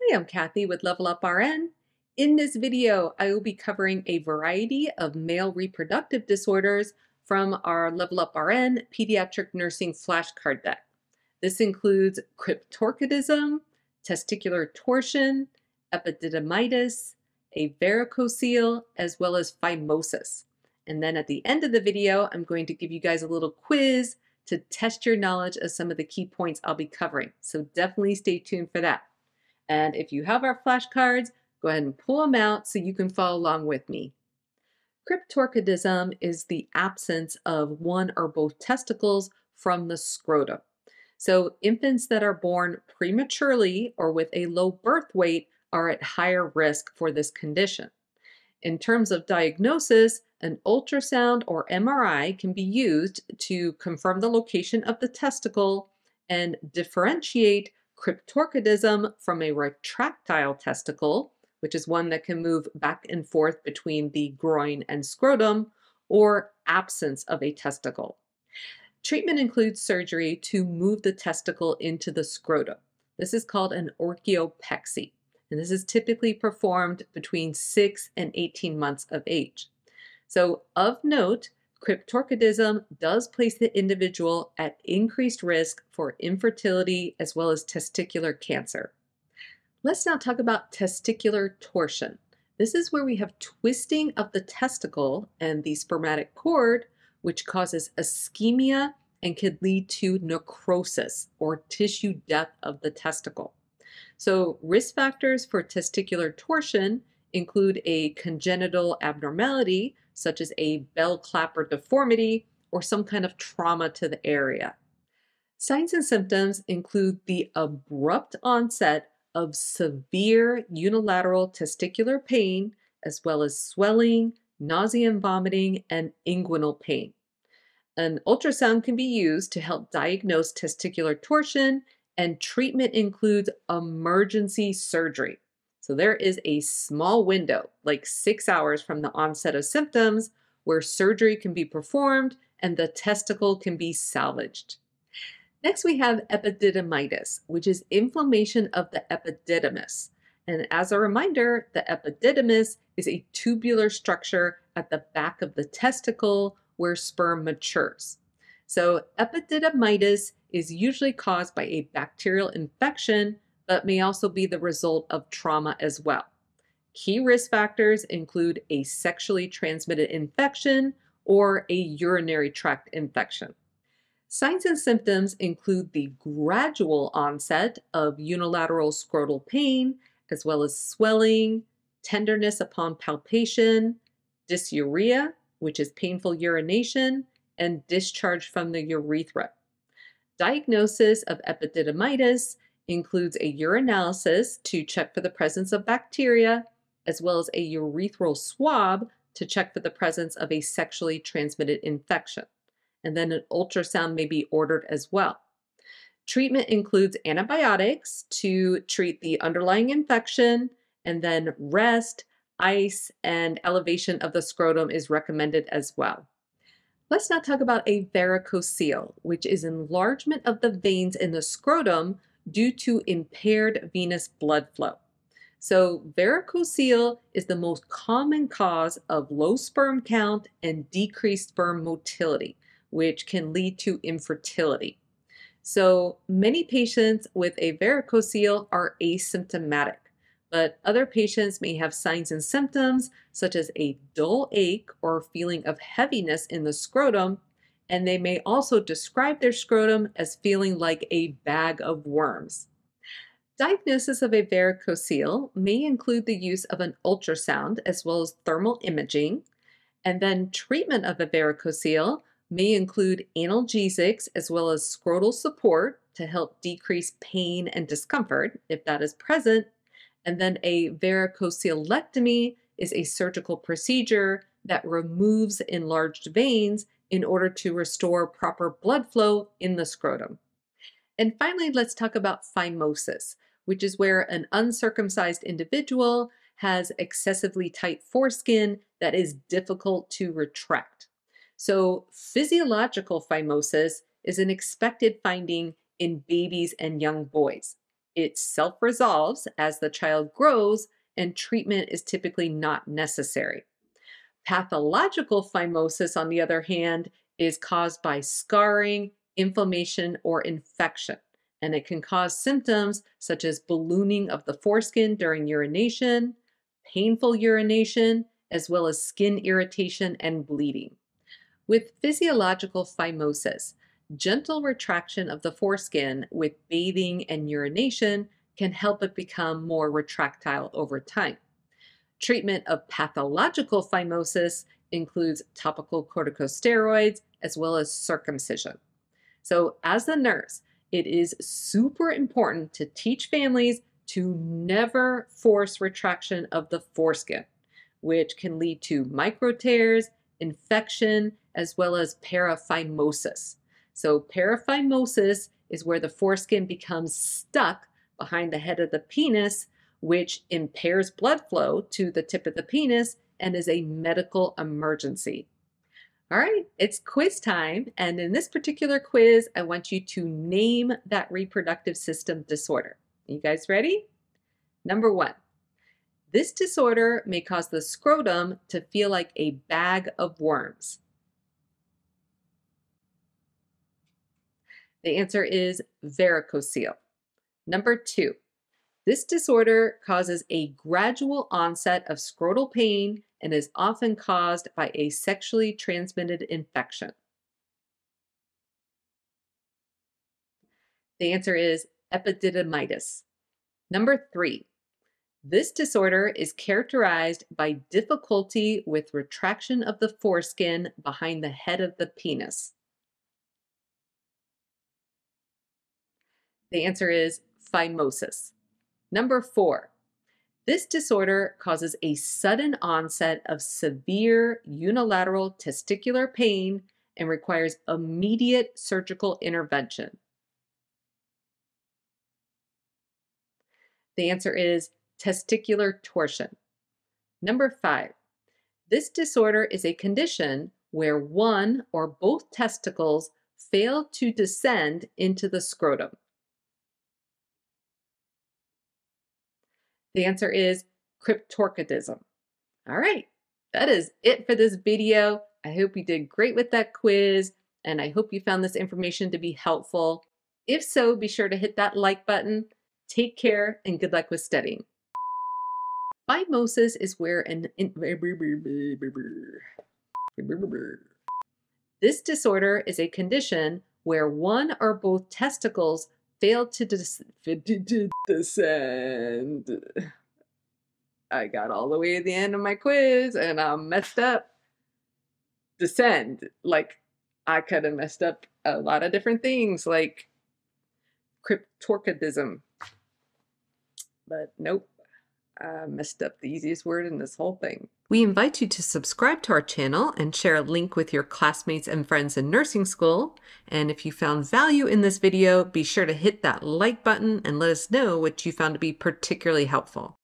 Hi, I'm Kathy with Level Up RN. In this video, I will be covering a variety of male reproductive disorders from our Level Up RN Pediatric Nursing flashcard deck. This includes Cryptorchidism, Testicular Torsion, Epididymitis, a Varicocele, as well as Phimosis. And then at the end of the video, I'm going to give you guys a little quiz to test your knowledge of some of the key points I'll be covering. So definitely stay tuned for that. And if you have our flashcards, go ahead and pull them out so you can follow along with me. Cryptorchidism is the absence of one or both testicles from the scrotum. So infants that are born prematurely or with a low birth weight are at higher risk for this condition. In terms of diagnosis, an ultrasound or MRI can be used to confirm the location of the testicle and differentiate cryptorchidism from a retractile testicle, which is one that can move back and forth between the groin and scrotum, or absence of a testicle. Treatment includes surgery to move the testicle into the scrotum. This is called an orchiopexy, and this is typically performed between 6 and 18 months of age. So, of note, Cryptorchidism does place the individual at increased risk for infertility as well as testicular cancer. Let's now talk about testicular torsion. This is where we have twisting of the testicle and the spermatic cord, which causes ischemia and could lead to necrosis or tissue death of the testicle. So risk factors for testicular torsion include a congenital abnormality, such as a bell clapper deformity or some kind of trauma to the area. Signs and symptoms include the abrupt onset of severe unilateral testicular pain, as well as swelling, nausea and vomiting, and inguinal pain. An ultrasound can be used to help diagnose testicular torsion, and treatment includes emergency surgery. So there is a small window, like 6 hours from the onset of symptoms, where surgery can be performed and the testicle can be salvaged. Next, we have epididymitis, which is inflammation of the epididymis. And as a reminder, the epididymis is a tubular structure at the back of the testicle where sperm matures. So epididymitis is usually caused by a bacterial infection, but may also be the result of trauma as well. Key risk factors include a sexually transmitted infection or a urinary tract infection. Signs and symptoms include the gradual onset of unilateral scrotal pain, as well as swelling, tenderness upon palpation, dysuria, which is painful urination, and discharge from the urethra. Diagnosis of epididymitis includes a urinalysis to check for the presence of bacteria, as well as a urethral swab to check for the presence of a sexually transmitted infection. And then an ultrasound may be ordered as well. Treatment includes antibiotics to treat the underlying infection, and then rest, ice, and elevation of the scrotum is recommended as well. Let's now talk about a varicocele, which is enlargement of the veins in the scrotum due to impaired venous blood flow. So varicocele is the most common cause of low sperm count and decreased sperm motility, which can lead to infertility. So many patients with a varicocele are asymptomatic, but other patients may have signs and symptoms such as a dull ache or feeling of heaviness in the scrotum, and they may also describe their scrotum as feeling like a bag of worms. Diagnosis of a varicocele may include the use of an ultrasound as well as thermal imaging, and then treatment of a varicocele may include analgesics as well as scrotal support to help decrease pain and discomfort if that is present, and then a varicocelectomy is a surgical procedure that removes enlarged veins in order to restore proper blood flow in the scrotum. And finally, let's talk about phimosis, which is where an uncircumcised individual has excessively tight foreskin that is difficult to retract. So physiological phimosis is an expected finding in babies and young boys. It self-resolves as the child grows, and treatment is typically not necessary. Pathological phimosis, on the other hand, is caused by scarring, inflammation, or infection, and it can cause symptoms such as ballooning of the foreskin during urination, painful urination, as well as skin irritation and bleeding. With physiological phimosis, gentle retraction of the foreskin with bathing and urination can help it become more retractile over time. Treatment of pathological phimosis includes topical corticosteroids as well as circumcision. So as a nurse, it is super important to teach families to never force retraction of the foreskin, which can lead to micro tears, infection, as well as paraphimosis. So paraphimosis is where the foreskin becomes stuck behind the head of the penis, which impairs blood flow to the tip of the penis and is a medical emergency. All right, it's quiz time. And in this particular quiz, I want you to name that reproductive system disorder. You guys ready? Number 1, this disorder may cause the scrotum to feel like a bag of worms. The answer is varicocele. Number 2, this disorder causes a gradual onset of scrotal pain and is often caused by a sexually transmitted infection. The answer is epididymitis. Number 3, this disorder is characterized by difficulty with retraction of the foreskin behind the head of the penis. The answer is phimosis. Number 4, this disorder causes a sudden onset of severe unilateral testicular pain and requires immediate surgical intervention. The answer is testicular torsion. Number 5, this disorder is a condition where one or both testicles fail to descend into the scrotum. The answer is Cryptorchidism. All right, that is it for this video. I hope you did great with that quiz, and I hope you found this information to be helpful. If so, be sure to hit that like button. Take care, and good luck with studying. Phimosis is where this disorder is a condition where one or both testicles fail to descend. I got all the way to the end of my quiz and I messed up. Descend. Like, I could have messed up a lot of different things, like Cryptorchidism. But nope. I messed up the easiest word in this whole thing. We invite you to subscribe to our channel and share a link with your classmates and friends in nursing school. And if you found value in this video, be sure to hit that like button and let us know what you found to be particularly helpful.